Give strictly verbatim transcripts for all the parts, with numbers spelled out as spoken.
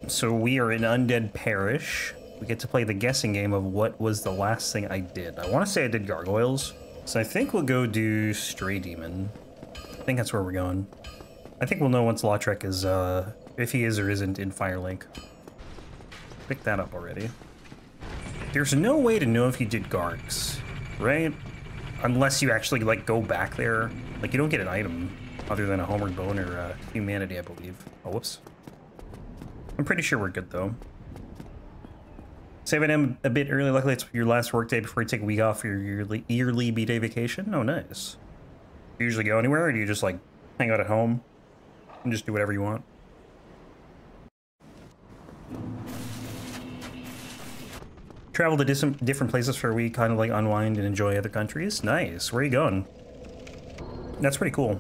So we are in Undead Parish. We get to play the guessing game of what was the last thing I did. I want to say I did gargoyles. So I think we'll go do Stray Demon. I think that's where we're going. I think we'll know once Lautrec is, uh, if he is or isn't in Firelink. Pick that up already. There's no way to know if you did Gargs, right? Unless you actually, like, go back there. Like, you don't get an item other than a Homeward Bone or uh, Humanity, I believe. Oh, whoops. I'm pretty sure we're good, though. seven A M a bit early. Luckily, it's your last work day before you take a week off for your yearly, yearly B-Day vacation. Oh, nice. Do you usually go anywhere, or do you just, like, hang out at home and just do whatever you want? Travel to dis different places for a week, kind of like unwind and enjoy other countries. Nice. Where are you going? That's pretty cool.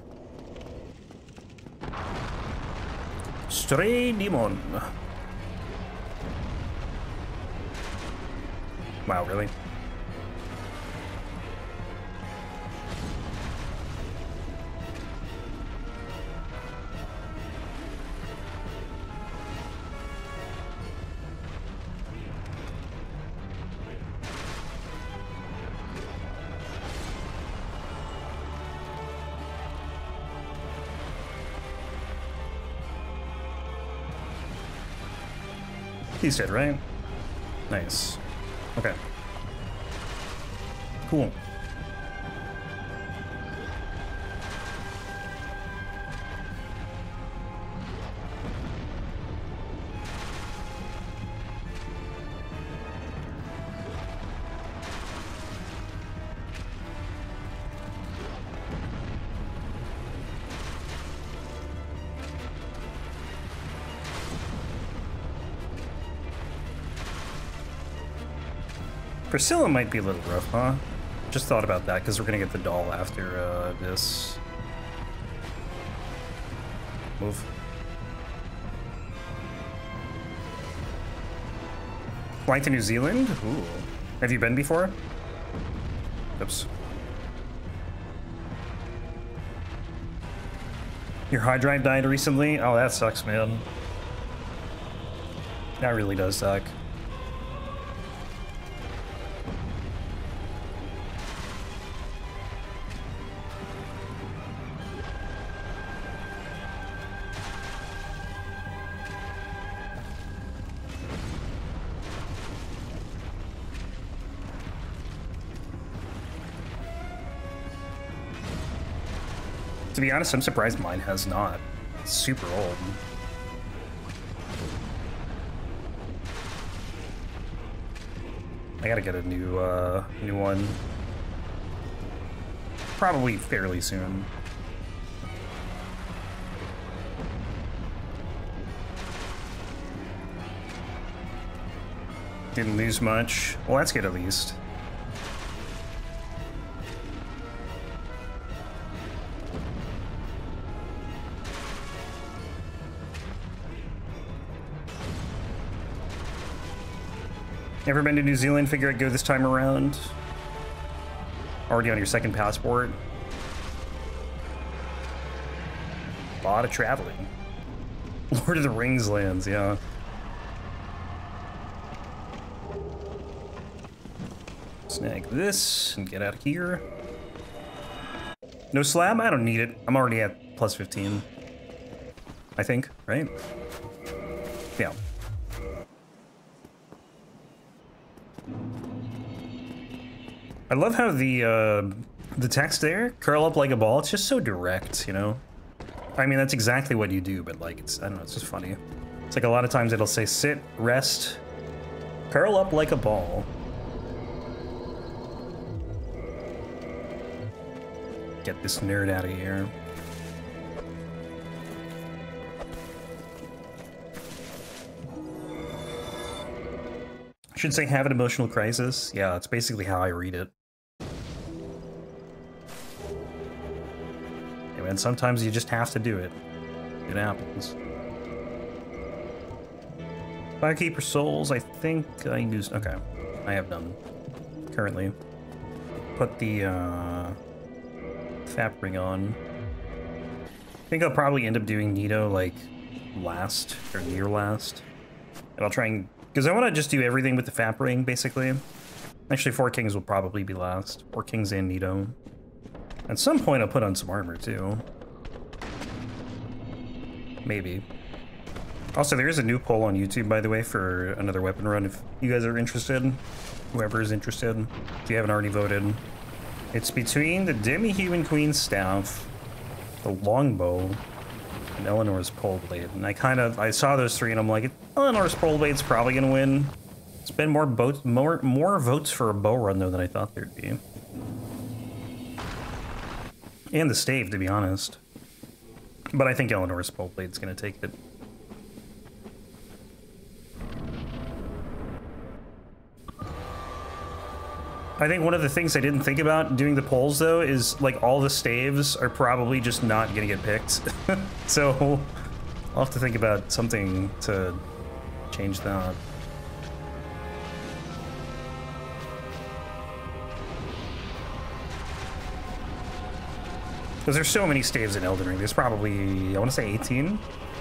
Stray Demon. Wow, really? He's dead, right? Nice. Okay. Cool. Priscilla might be a little rough, huh? Just thought about that, because we're gonna get the doll after uh, this. Move. Flying to New Zealand? Ooh. Have you been before? Oops. Your hard drive died recently? Oh, that sucks, man. That really does suck. To be honest, I'm surprised mine has not. It's super old. I gotta get a new, uh, new one. Probably fairly soon. Didn't lose much. Well, that's good at least. Ever been to New Zealand? Figure I'd go this time around. Already on your second passport. A lot of traveling. Lord of the Rings lands, yeah. Snag this and get out of here. No slab? I don't need it. I'm already at plus fifteen. I think, right? Yeah. I love how the uh, the text there, curl up like a ball, it's just so direct, you know? I mean, that's exactly what you do, but like, it's, I don't know, it's just funny. It's like a lot of times it'll say sit, rest, curl up like a ball. Get this nerd out of here. I should say have an emotional crisis. Yeah, that's basically how I read it. And sometimes you just have to do it. It happens. Firekeeper souls, I think I used. Okay, I have none currently. Put the uh, Fap ring on. I think I'll probably end up doing Nito like last or near last. And I'll try and... Because I want to just do everything with the Fap Ring, basically. Actually, four Kings will probably be last. Four Kings and Nito. At some point, I'll put on some armor, too. Maybe. Also, there is a new poll on YouTube, by the way, for another weapon run, if you guys are interested. Whoever is interested, if you haven't already voted. It's between the Demi-Human Queen's Staff, the Longbow, and Eleanor's Pole Blade. And I kind of, I saw those three and I'm like, Eleanor's Pole Blade's probably gonna win. It's been more votes, more, more votes for a bow run, though, than I thought there'd be. And the stave, to be honest. But I think Eleanor's Pole Blade's gonna take it. I think one of the things I didn't think about doing the polls, though, is, like, all the staves are probably just not gonna get picked. So, I'll have to think about something to change that. Because there's so many staves in Elden Ring. There's probably, I want to say eighteen?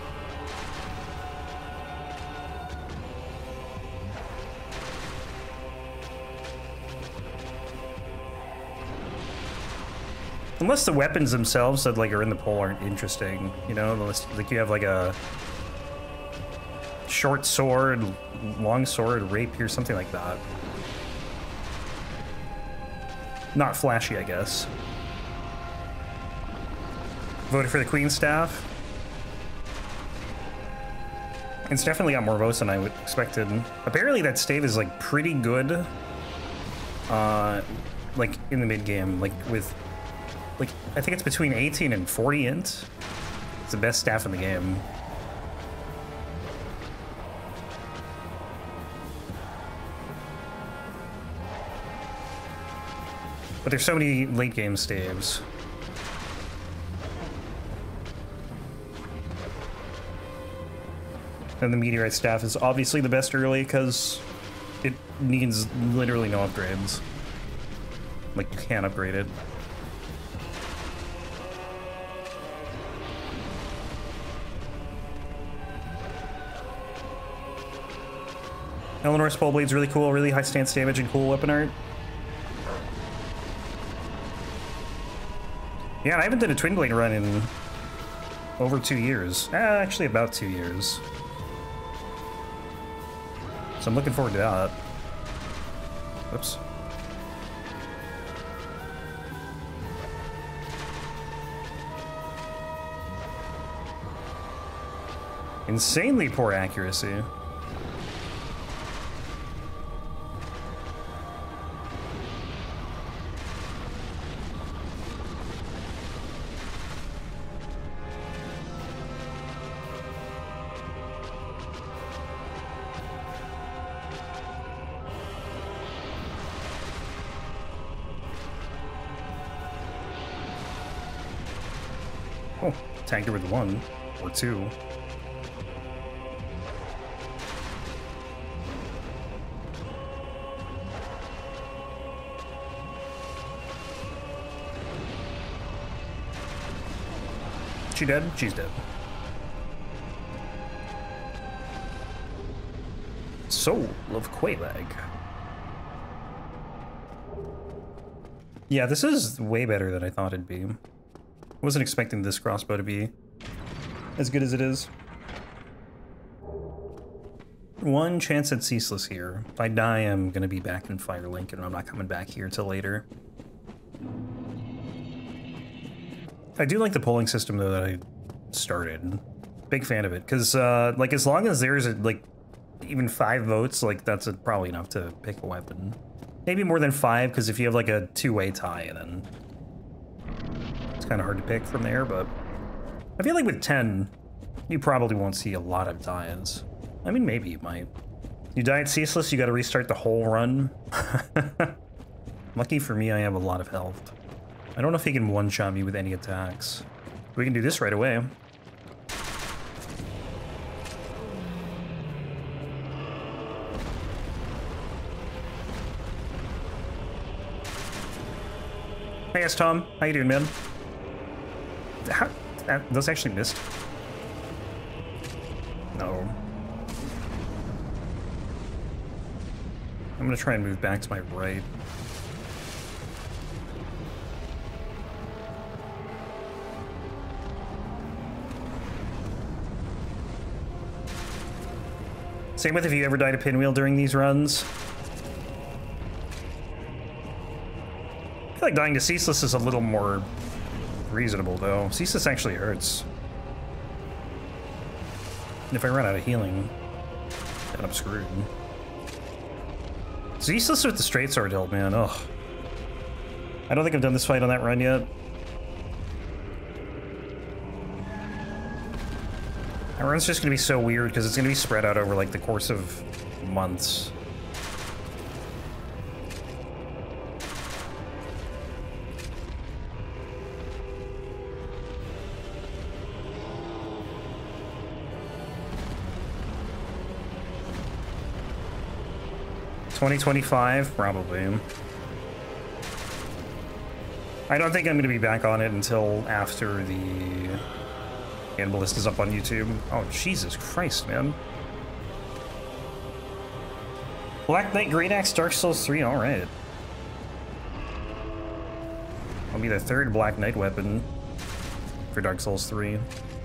Unless the weapons themselves that like are in the poll aren't interesting, you know, unless like you have like a short sword, long sword, rapier, something like that. Not flashy, I guess. Voted for the Queen's Staff. It's definitely got more votes than I would expected. Apparently that stave is like pretty good, uh, like in the mid game, like with. Like, I think it's between eighteen and forty int. It's the best staff in the game. But there's so many late game staves. And the Meteorite staff is obviously the best early because it needs literally no upgrades. Like, you can't upgrade it. Eleanor's Pole Blade's really cool, really high stance damage and cool weapon art. Yeah, and I haven't done a Twin Blade run in over two years. Uh, actually, about two years. So I'm looking forward to that. Whoops. Insanely poor accuracy. Oh, tagged her with one or two. She dead? She's dead. Soul of Qualaag. Yeah, this is way better than I thought it'd be. I wasn't expecting this crossbow to be as good as it is. One chance at Ceaseless here. If I die, I'm gonna be back in Firelink, and I'm not coming back here till later. I do like the polling system, though, that I started. Big fan of it, because, uh, like, as long as there's, a, like, even five votes, like, that's a, probably enough to pick a weapon. Maybe more than five, because if you have, like, a two-way tie, then it's kind of hard to pick from there, but I feel like with ten, you probably won't see a lot of ties. I mean, maybe you might. You die at Ceaseless, you gotta restart the whole run. Lucky for me, I have a lot of health. I don't know if he can one-shot me with any attacks. We can do this right away. Hey, yes, Tom. How you doing, man? How, that, those actually missed. No. I'm gonna try and move back to my right. Same with if you ever die to pinwheel during these runs. I feel like dying to Ceaseless is a little more reasonable, though. Ceaseless actually hurts. And if I run out of healing, then I'm screwed. Ceaseless with the straight sword hilt, man. Ugh. I don't think I've done this fight on that run yet. That run's just gonna be so weird because it's gonna be spread out over like the course of months. twenty twenty-five, probably. I don't think I'm gonna be back on it until after the Analyst is up on YouTube. Oh, Jesus Christ, man. Black Knight, Great Axe, Dark Souls three, alright. I'll be the third Black Knight weapon for Dark Souls three.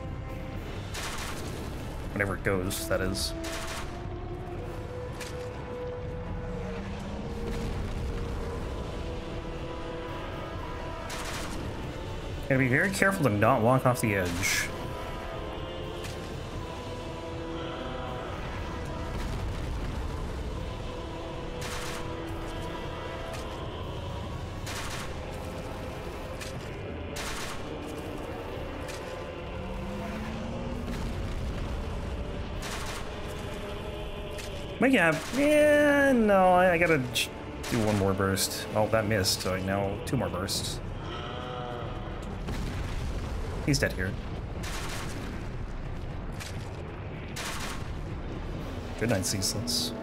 Whenever it goes, that is. Gotta be very careful to not walk off the edge. But yeah, yeah, no, I, I gotta do one more burst. Oh, that missed, so now two more bursts. He's dead here. Good night, Ceaseless.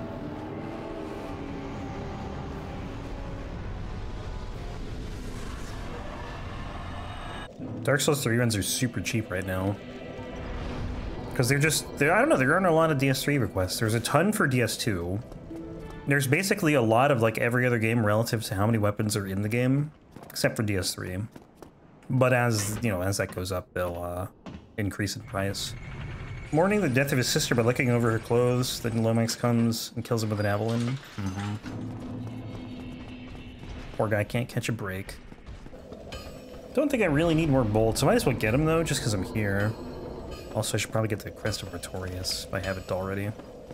Dark Souls three runs are super cheap right now. Because they're just, they're, I don't know, there aren't a lot of D S three requests. There's a ton for D S two. There's basically a lot of like every other game relative to how many weapons are in the game, except for D S three. But as, you know, as that goes up, they'll uh, increase in price. Mourning the death of his sister by licking over her clothes, then Lomax comes and kills him with an Avelyn. Mm-hmm. Poor guy can't catch a break. Don't think I really need more bolts. I might as well get him though, just because I'm here. Also, I should probably get the Crest of Artorias if I haven't already.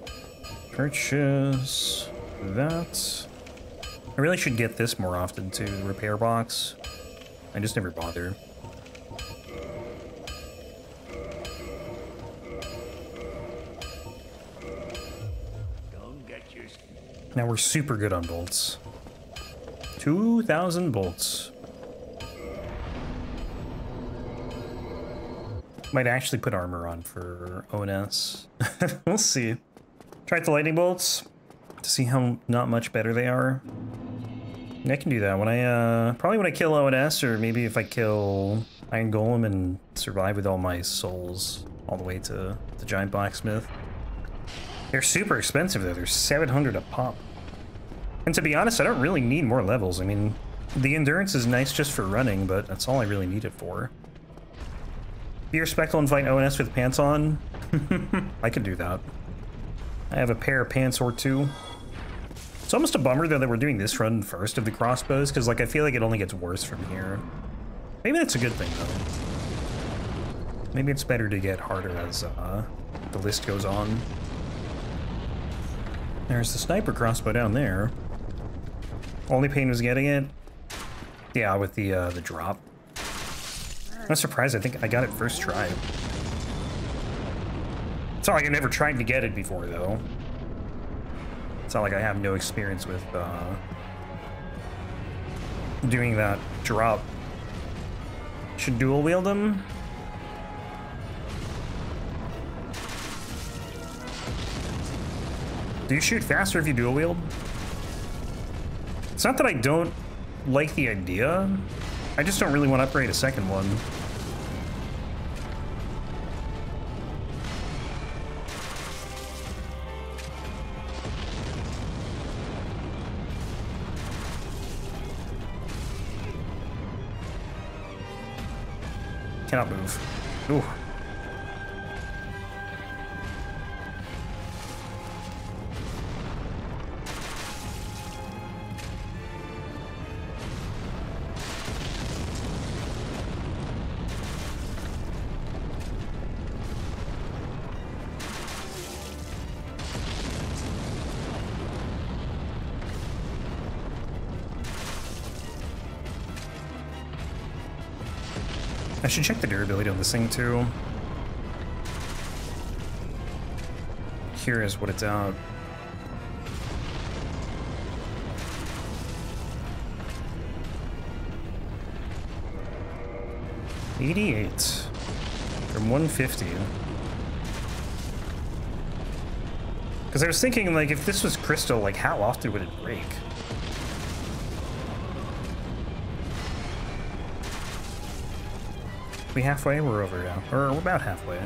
Purchase that. I really should get this more often too, the repair box. I just never bother. Now we're super good on bolts. two thousand bolts. Might actually put armor on for O N S. We'll see. Tried the lightning bolts to see how not much better they are. And I can do that when I, uh, probably when I kill O N S, or maybe if I kill Iron Golem and survive with all my souls all the way to the Giant Blacksmith. They're super expensive though, they're seven hundred a pop. And to be honest, I don't really need more levels. I mean, the endurance is nice just for running, but that's all I really need it for. Be respectful and fight O N S with pants on? I could do that. I have a pair of pants or two. It's almost a bummer though that we're doing this run first of the crossbows, because like I feel like it only gets worse from here. Maybe that's a good thing though. Maybe it's better to get harder as uh, the list goes on. There's the sniper crossbow down there. Only pain was getting it. Yeah, with the uh, the drop. I'm surprised. I think I got it first try. It's not like I never tried to get it before though. It's not like I have no experience with uh, doing that drop. Should dual wield them. Do you shoot faster if you dual wield? It's not that I don't like the idea. I just don't really want to upgrade a second one. cannot move. Ooh. I should check the durability on this thing too. Curious what it's out. eighty-eight from one fifty. Because I was thinking, like, if this was crystal, like, how often would it break? We halfway? We're over now. Or we're about halfway.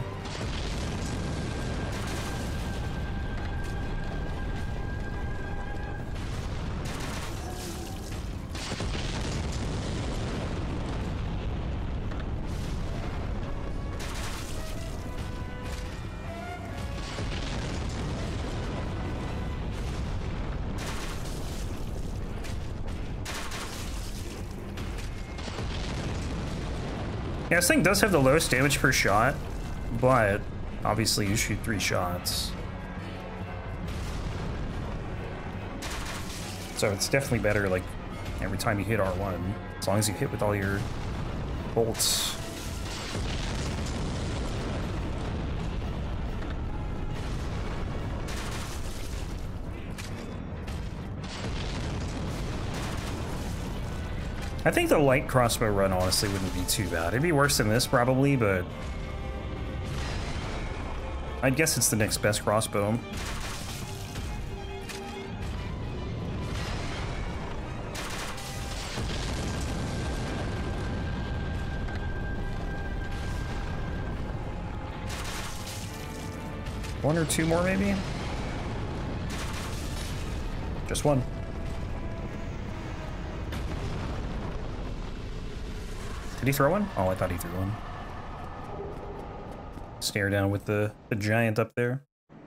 Yeah, this thing does have the lowest damage per shot, but obviously you shoot three shots. So it's definitely better, like, every time you hit R one, as long as you hit with all your bolts. I think the light crossbow run honestly wouldn't be too bad. It'd be worse than this probably, but I'd guess it's the next best crossbow. One or two more maybe? Just one. Did he throw one? Oh, I thought he threw one. Stare down with the, the giant up there.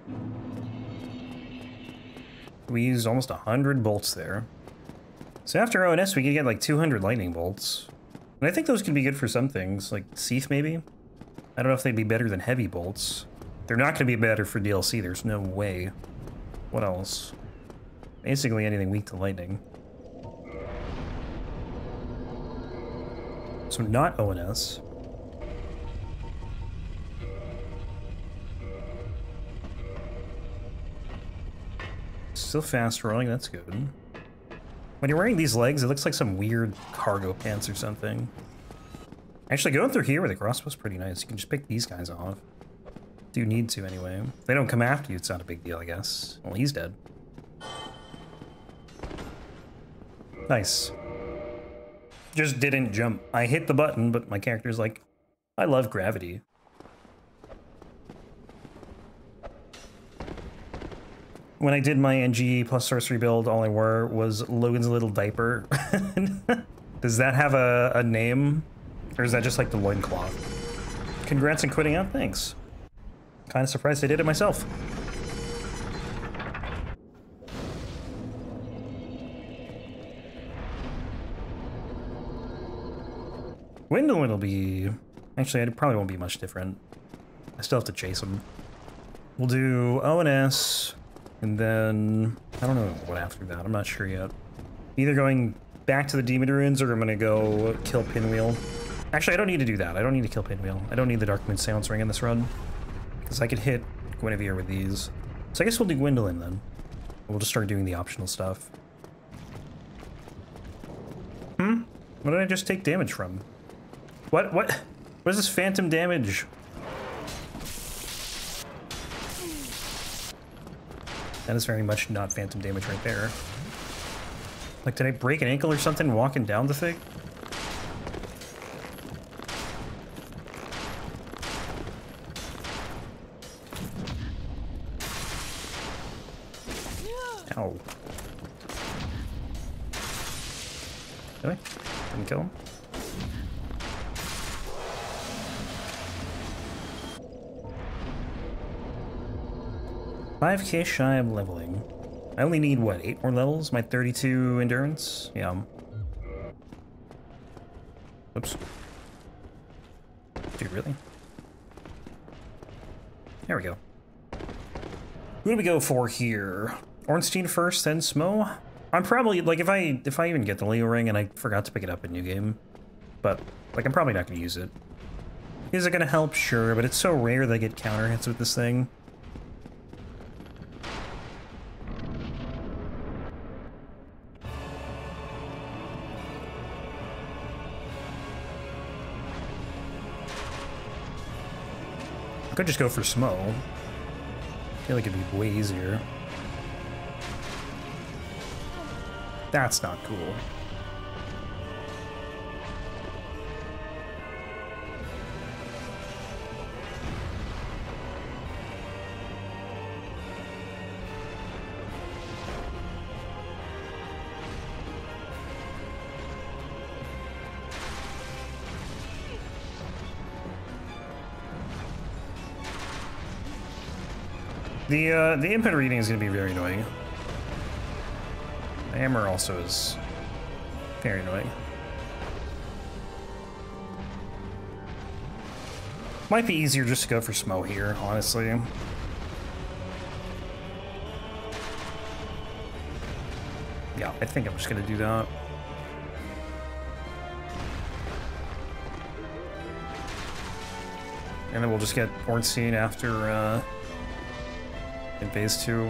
We used almost one hundred bolts there. So after O N S, we could get like two hundred lightning bolts. And I think those could be good for some things, like Smough maybe? I don't know if they'd be better than heavy bolts. They're not going to be better for D L C, there's no way. What else? Basically anything weak to lightning. So not O N S. Still fast rolling, that's good. When you're wearing these legs, it looks like some weird cargo pants or something. Actually, going through here with a crossbow's pretty nice. You can just pick these guys off. Do you need to anyway. If they don't come after you, it's not a big deal, I guess. Well, he's dead. Nice. Just didn't jump. I hit the button, but my character's like, I love gravity. When I did my N G plus sorcery build, all I wore was Logan's little diaper. Does that have a, a name? Or is that just like the loincloth? Congrats on quitting out, thanks. Kind of surprised I did it myself. Gwyndolin will be... Actually, it probably won't be much different. I still have to chase him. We'll do O N S, and then... I don't know what after that, I'm not sure yet. Either going back to the Demon Ruins, or I'm gonna go kill Pinwheel. Actually, I don't need to do that. I don't need to kill Pinwheel. I don't need the Darkmoon Silence Ring in this run. Because I could hit Guinevere with these. So I guess we'll do Gwyndolin then. We'll just start doing the optional stuff. Hmm? What did I just take damage from? What? What? What is this phantom damage? That is very much not phantom damage right there. Like, did I break an ankle or something walking down the thing? Ow. Really? Didn't kill him? five K shy of leveling. I only need, what, eight more levels? My thirty-two endurance? Yeah. Oops. Dude, really? There we go. Who do we go for here? Ornstein first, then Smough? I'm probably, like, if I if I even get the Leo ring and I forgot to pick it up in New Game, but, like, I'm probably not going to use it. Is it going to help? Sure, but it's so rare that I get counter hits with this thing. I could just go for Smough. I feel like it'd be way easier. That's not cool. The, uh, the input reading is going to be very annoying. The hammer also is very annoying. Might be easier just to go for Smough here, honestly. Yeah, I think I'm just going to do that. And then we'll just get Ornstein after, uh... in phase two.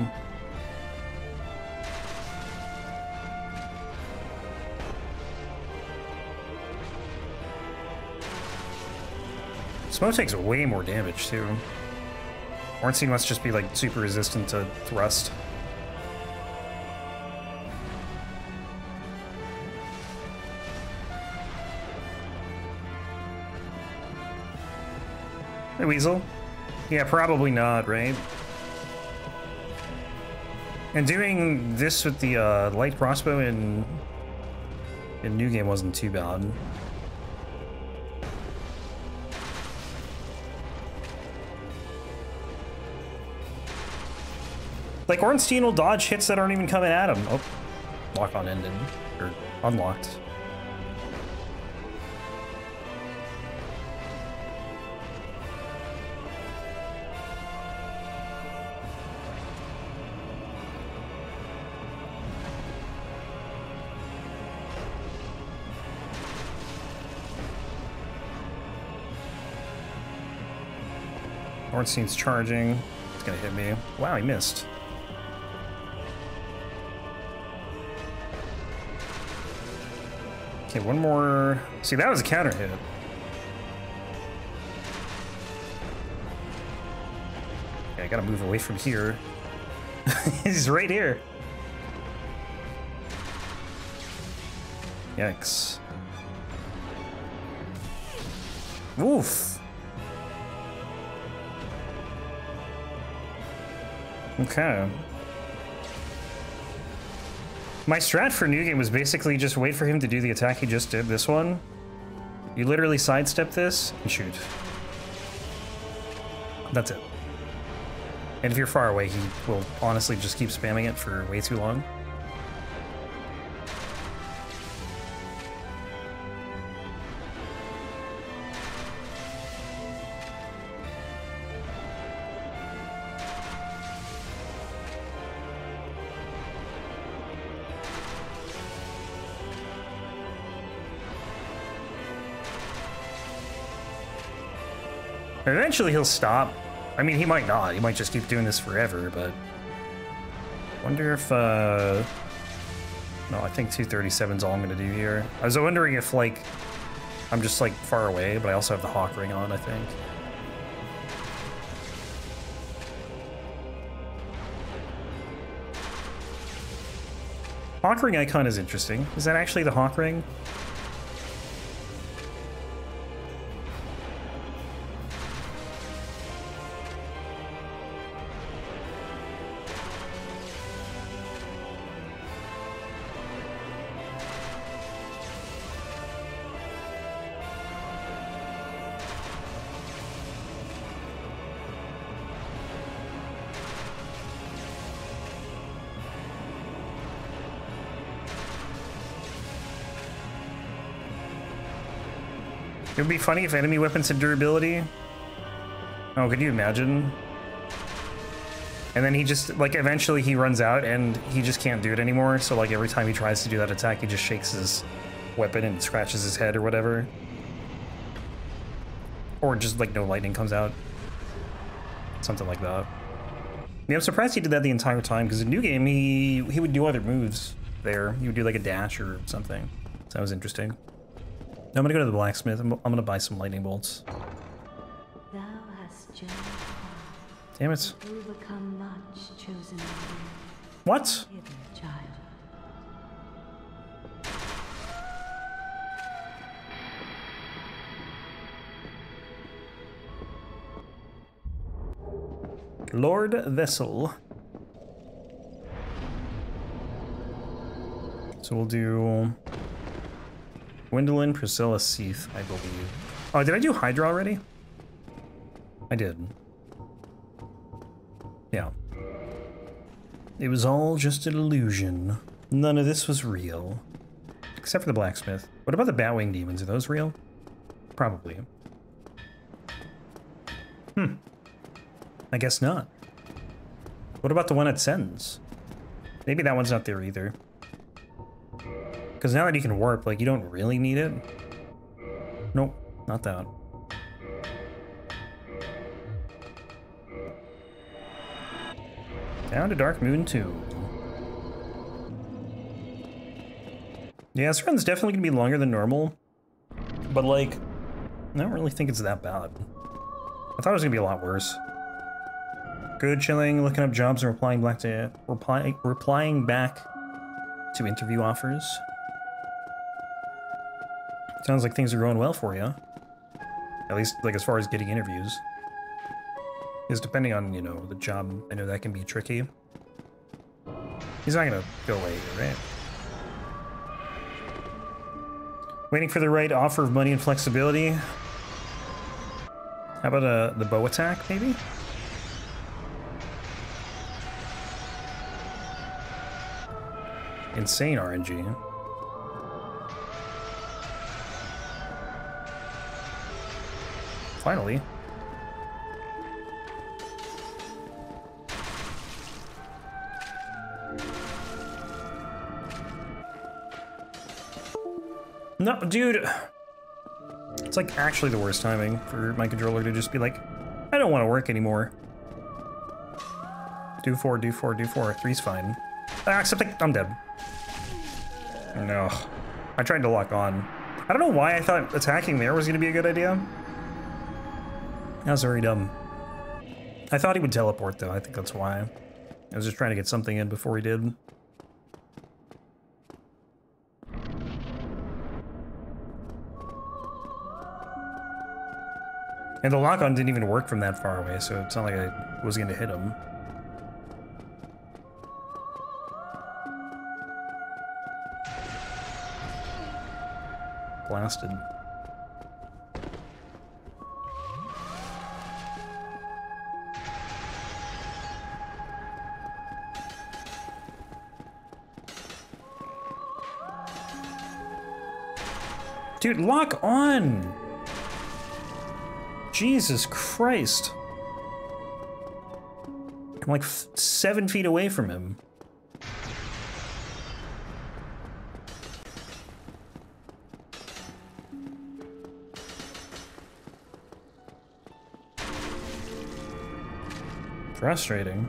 Smough takes way more damage too. Ornstein must just be like super resistant to thrust. Hey, Weasel. Yeah, probably not, right? And doing this with the uh, light crossbow in in New Game wasn't too bad. Like, Ornstein will dodge hits that aren't even coming at him. Oh, lock on ended. Or unlocked. Ornstein's charging. It's gonna hit me. Wow, he missed. Okay, one more. See, that was a counter hit. Okay, I gotta move away from here. He's right here. Yikes. Oof. Okay. My strat for New Game was basically just wait for him to do the attack he just did, this one. You literally sidestep this and shoot. That's it. And if you're far away, he will honestly just keep spamming it for way too long. Eventually he'll stop. I mean, he might not. He might just keep doing this forever, but... wonder if, uh... no, I think two thirty-seven is all I'm gonna do here. I was wondering if, like, I'm just, like, far away, but I also have the Hawk Ring on, I think. Hawk Ring icon is interesting. Is that actually the Hawk Ring? It would be funny if enemy weapons had durability. Oh, could you imagine? And then he just, like, eventually he runs out and he just can't do it anymore. So, like, every time he tries to do that attack, he just shakes his weapon and scratches his head or whatever. Or just, like, no lightning comes out. Something like that. Yeah, I'm surprised he did that the entire time, because in New Game, he, he would do other moves there. He would do, like, a dash or something. So that was interesting. Now I'm gonna go to the blacksmith. I'm, I'm gonna buy some lightning bolts. Thou hast journeyed far. Damn it. Overcome much, chosen one. What? Hither, child. Lord Vessel. So we'll do Gwyndolin, Priscilla, Ceaseless, I believe. Oh, did I do Hydra already? I did. Yeah. It was all just an illusion. None of this was real. Except for the blacksmith. What about the Batwing demons? Are those real? Probably. Hmm. I guess not. What about the one at Sens? Maybe that one's not there either. Because now that you can warp, like, you don't really need it. Nope, not that. Down to Dark Moon two. Yeah, this run's definitely gonna be longer than normal. But, like, I don't really think it's that bad. I thought it was gonna be a lot worse. Good, chilling, looking up jobs and replying back to reply, replying back to interview offers. Sounds like things are going well for you. At least, like, as far as getting interviews. Because depending on, you know, the job, I know that can be tricky. He's not gonna go away here, right? Waiting for the right offer of money and flexibility. How about uh, the bow attack, maybe? Insane R N G. Finally. No, dude. It's like actually the worst timing for my controller to just be like, I don't want to work anymore. Do four, do four, do four. Three's fine. Ah, except like, I'm dead. No. I tried to lock on. I don't know why I thought attacking there was going to be a good idea. That was very dumb. I thought he would teleport, though. I think that's why. I was just trying to get something in before he did. And the lock-on didn't even work from that far away, so it's not like I was going to hit him. Blasted. Dude, lock on! Jesus Christ. I'm like f seven feet away from him. Frustrating.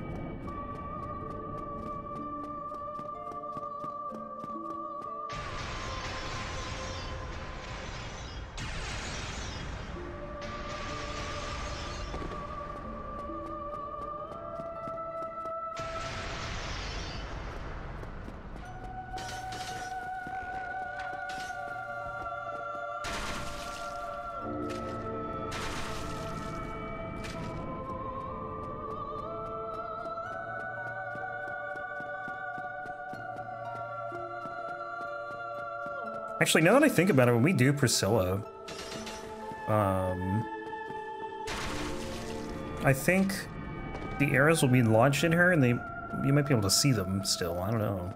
Actually, now that I think about it, when we do Priscilla, um, I think the arrows will be lodged in her, and they you might be able to see them still. I don't know.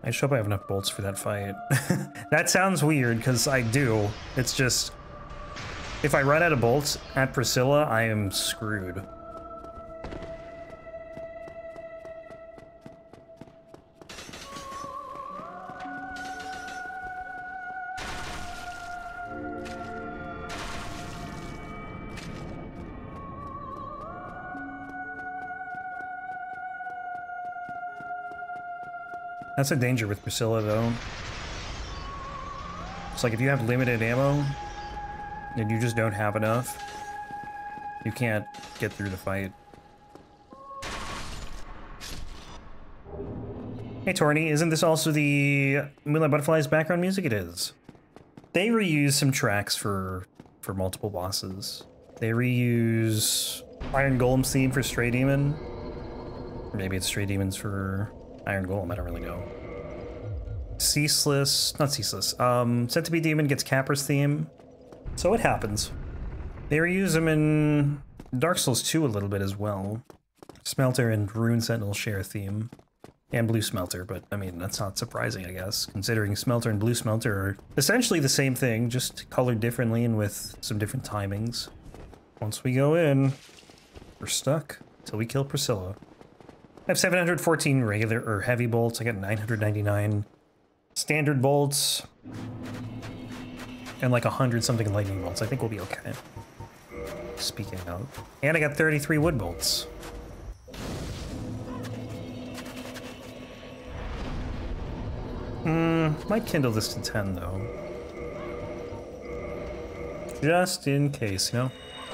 I just hope I have enough bolts for that fight. That sounds weird, because I do. It's just... if I run out of bolts at Priscilla, I am screwed. That's a danger with Priscilla, though. It's like if you have limited ammo, and you just don't have enough, you can't get through the fight. Hey, Torny, isn't this also the Moonlight Butterflies background music? It is. They reuse some tracks for for multiple bosses. They reuse Iron Golem's theme for Stray Demon. Or maybe it's Stray Demons for Iron Golem, I don't really know. Ceaseless, not Ceaseless, um, Centipede Demon gets Capra's theme. So it happens. They reuse them in Dark Souls two a little bit as well. Smelter and Rune Sentinel share a theme. And Blue Smelter, but I mean, that's not surprising, I guess, considering Smelter and Blue Smelter are essentially the same thing, just colored differently and with some different timings. Once we go in, we're stuck till we kill Priscilla. I have seven hundred fourteen regular or heavy bolts. I got nine hundred ninety-nine standard bolts and like a hundred something lightning bolts. I think we'll be okay. Speaking of, and I got thirty-three wood bolts. Hmm, might kindle this to ten though, just in case, you know.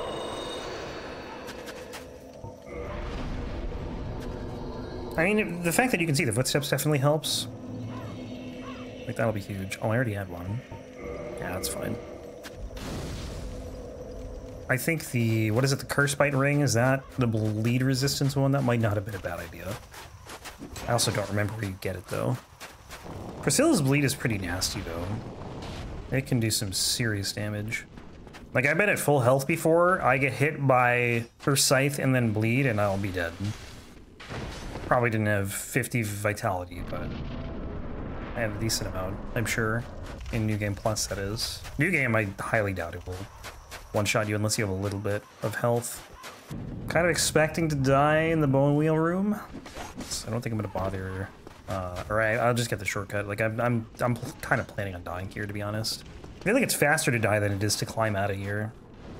I mean, the fact that you can see the footsteps definitely helps. Like, that'll be huge. Oh, I already had one. Yeah, that's fine. I think the... what is it? The Curse Bite Ring? Is that the bleed resistance one? That might not have been a bad idea. I also don't remember where you get it, though. Priscilla's bleed is pretty nasty, though. It can do some serious damage. Like, I've been at full health before. I get hit by her scythe and then bleed, and I'll be dead. Probably didn't have fifty vitality, but I have a decent amount, I'm sure. In New Game Plus, that is. New Game, I highly doubt it will one-shot you unless you have a little bit of health. Kind of expecting to die in the Bone Wheel room, so I don't think I'm gonna bother. Uh, Alright, I'll just get the shortcut. Like, I'm, I'm, I'm kind of planning on dying here, to be honest. I feel like it's faster to die than it is to climb out of here.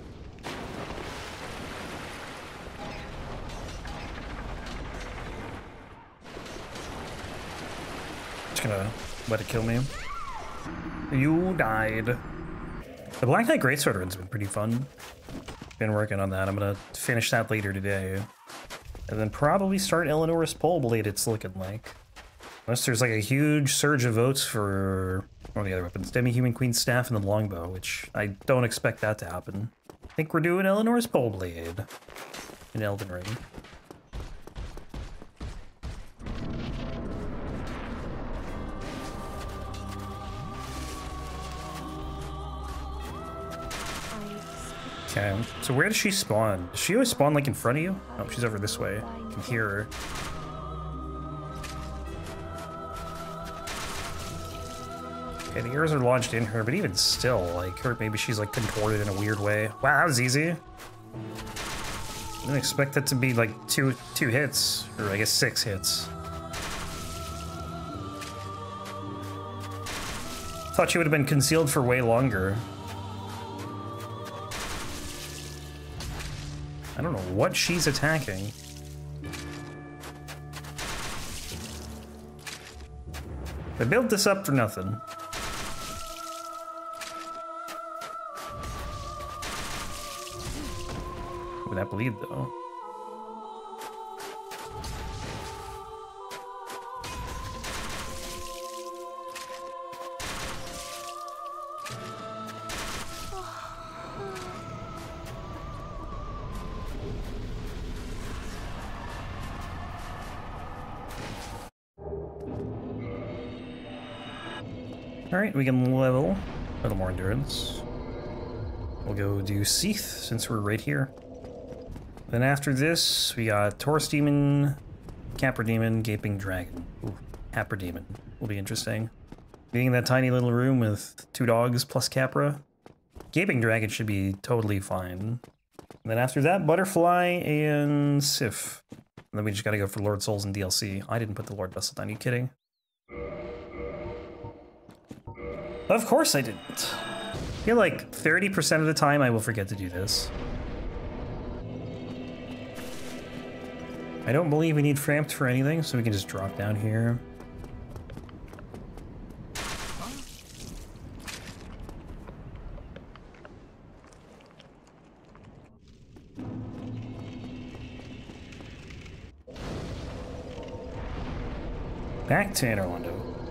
Gonna let it kill me. You died. The Black Knight Greatsword run's been pretty fun. Been working on that. I'm gonna finish that later today. And then probably start Eleanor's Pole Blade, it's looking like. Unless there's like a huge surge of votes for one of the other weapons. Demi-Human Queen's Staff and the Longbow, which I don't expect that to happen. I think we're doing Eleanor's Pole Blade in Elden Ring. Okay, so where does she spawn? Does she always spawn like in front of you? Oh, she's over this way. You can hear her. Okay, the arrows are lodged in her, but even still, like, her, maybe she's like contorted in a weird way. Wow, that was easy. I didn't expect that to be like two two hits, or I guess six hits. Thought she would have been concealed for way longer. I don't know what she's attacking. They built this up for nothing. With that bleed, though. Alright, we can level a little more endurance. We'll go do Seath, since we're right here. Then after this, we got Taurus Demon, Capra Demon, Gaping Dragon. Ooh. Capra Demon will be interesting. Being in that tiny little room with two dogs plus Capra. Gaping Dragon should be totally fine. And then after that, Butterfly and Sif. And then we just gotta go for Lord Souls and D L C. I didn't put the Lord Vessel down, are you kidding? Of course I didn't. I feel like thirty percent of the time I will forget to do this. I don't believe we need Framped for anything, so we can just drop down here. Back to Anor Londo.